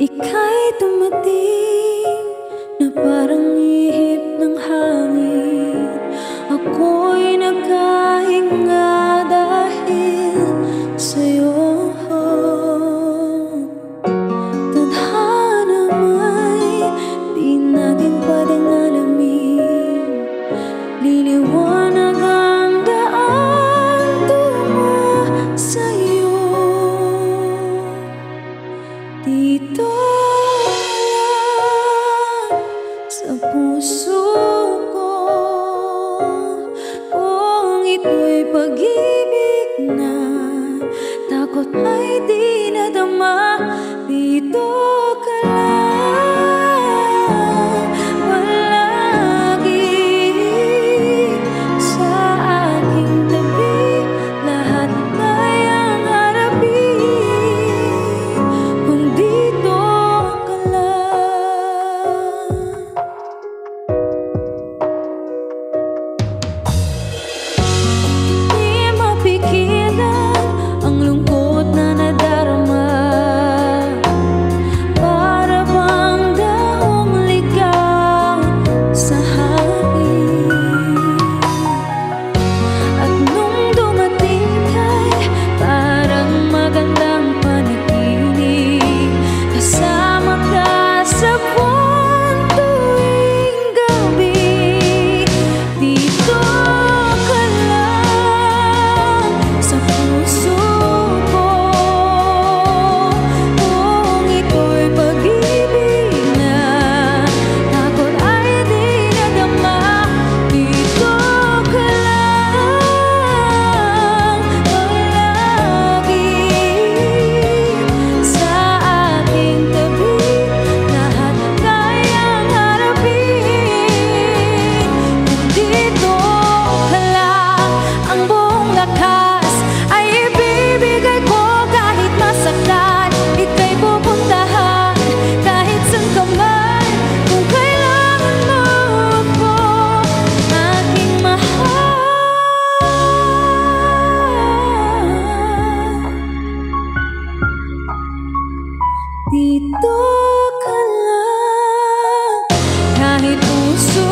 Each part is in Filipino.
Ika'y dumating na parang ihip ng hangin. Ako'y nagkahinga dahil sa'yo. Tadhana may di natin pwedeng alamin. Liliwanag ang daan tungo sa'yo. Dito lang sa puso ko, kung ito'y pag-ibig na takot ay di nadama. Dito ka lang palagi sa aking tabi. Lahat kayang harapin kung dito ka lang. Di mapigilan ang lungkot na nadarama. Para bang dahong ligaw sa hangin. At nung dumating ka'y parang magandang panaginip. Kasama ka sa buwan tuwing gabi. Dito ka lang sa puso ko, kung ito'y pag-ibig na takot ay di nadama. Dito ka lang palagi sa aking tabi. Lahat kayang harapin kung dito ka lang. Ang buong lakas ay ibibigay ko kahit masaktan. Ika'y pupuntahan kahit saan ka man. Kung kailangan mo ako, aking mahal. Dito ka lang kahit puso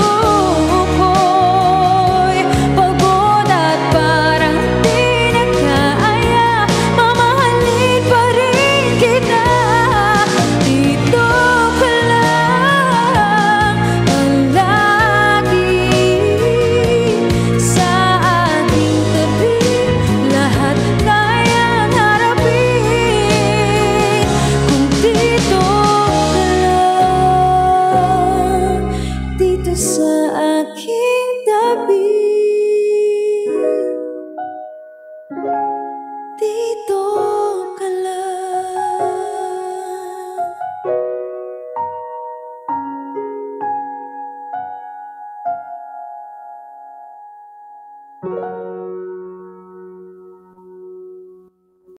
ko'y pagod at parang di na kaya. Mamahalin pa rin kita. Dito ka lang palagi sa aking tabi. Lahat kayang harapin kung dito ka lang. Dito sa aking tabi.